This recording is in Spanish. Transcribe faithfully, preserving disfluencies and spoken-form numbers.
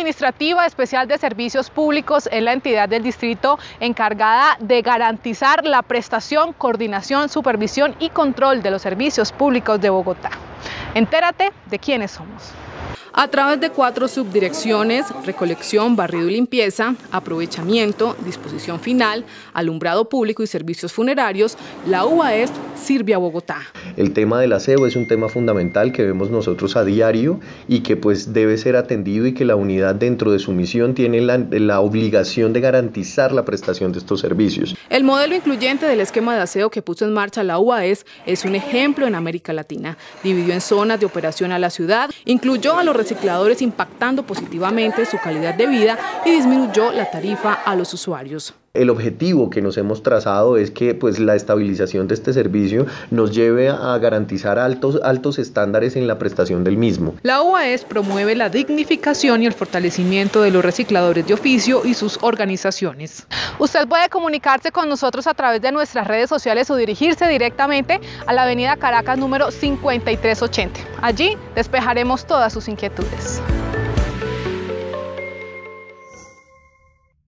Administrativa Especial de Servicios Públicos es la entidad del distrito encargada de garantizar la prestación, coordinación, supervisión y control de los servicios públicos de Bogotá. Entérate de quiénes somos. A través de cuatro subdirecciones, recolección, barrido y limpieza, aprovechamiento, disposición final, alumbrado público y servicios funerarios, la U A E S sirve a Bogotá. El tema del aseo es un tema fundamental que vemos nosotros a diario y que pues debe ser atendido, y que la unidad dentro de su misión tiene la, la obligación de garantizar la prestación de estos servicios. El modelo incluyente del esquema de aseo que puso en marcha la U A E S es un ejemplo en América Latina. Dividió en zonas de operación a la ciudad, incluyó a los recicladores impactando positivamente su calidad de vida y disminuyó la tarifa a los usuarios. El objetivo que nos hemos trazado es que pues, la estabilización de este servicio nos lleve a garantizar altos, altos estándares en la prestación del mismo. La U A E S promueve la dignificación y el fortalecimiento de los recicladores de oficio y sus organizaciones. Usted puede comunicarse con nosotros a través de nuestras redes sociales o dirigirse directamente a la avenida Caracas número cincuenta y tres ochenta. Allí despejaremos todas sus inquietudes.